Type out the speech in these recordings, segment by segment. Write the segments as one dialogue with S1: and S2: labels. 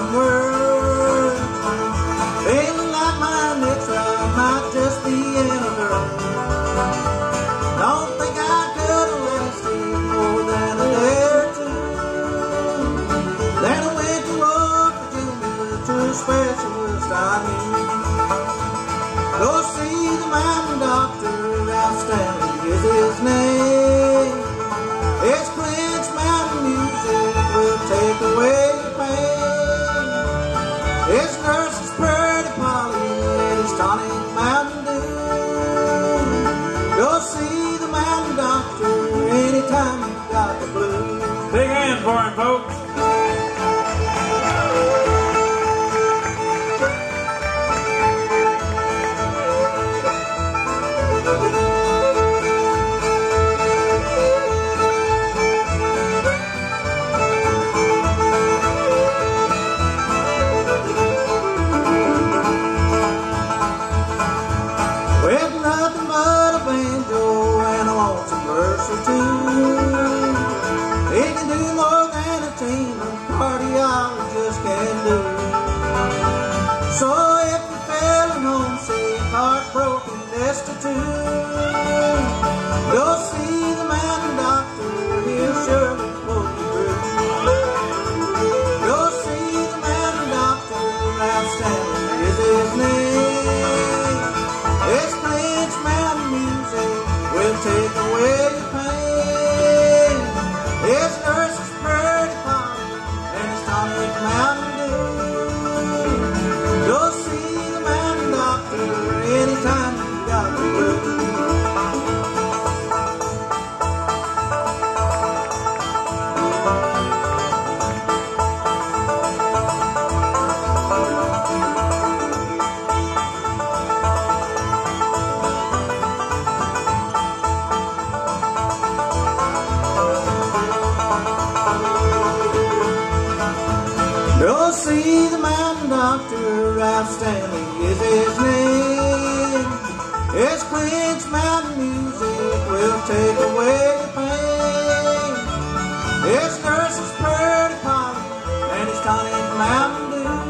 S1: broken world. Feeling like my next ride might just be in a hurry. Don't think I could have lasted more than a day or two. Then I went to work for Junior, the true specialist I knew. Go see the mountain doctor, Ralph Stanley is his name. His Clinch Mountain music will take away your pain. His nurse is Pretty Polly, his tonic Mountain Dew. Go see the mountain doctor anytime you've got the blues.
S2: Big hand for him, folks.
S1: With nothing but a banjo and a lonesome verse or two, he can do more than a team of cardiologists can do. So if you're feeling homesick, heartbroken, destitute, go see the mountain doctor, he'll surely pull you through. Go see the mountain doctor, Ralph Stanley is his name. His Clinch Mountain music will take away your pain. His nurse is Pretty Polly and his tonic Mountain Dew. Go see the mountain doctor anytime you got the blues. Go see the mountain doctor, Ralph Stanley is his name. His Clinch Mountain music will take away your pain. His nurse is Pretty Polly and his tonic Mountain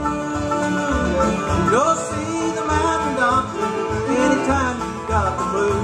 S1: Dew. Go see the mountain doctor anytime you've got the blues.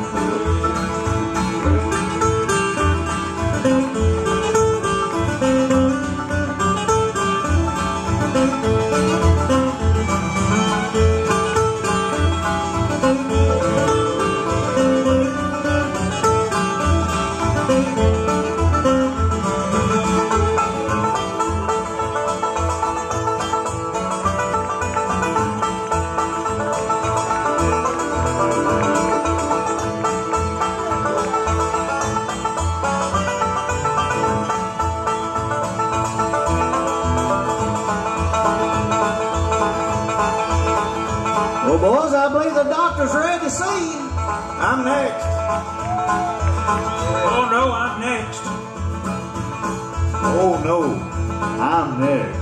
S1: Well, boys, I believe the doctor's ready to see you. I'm next.
S2: Oh no, I'm next.
S3: Oh no, I'm next.